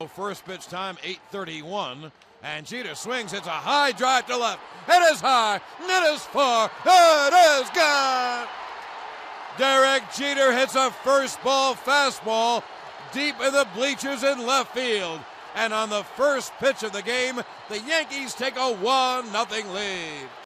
first pitch time, 8:31. And Jeter swings. It's a high drive to left. It is high. It is far. It is gone. Derek Jeter hits a first ball fastball deep in the bleachers in left field. And on the first pitch of the game, the Yankees take a 1-0 lead.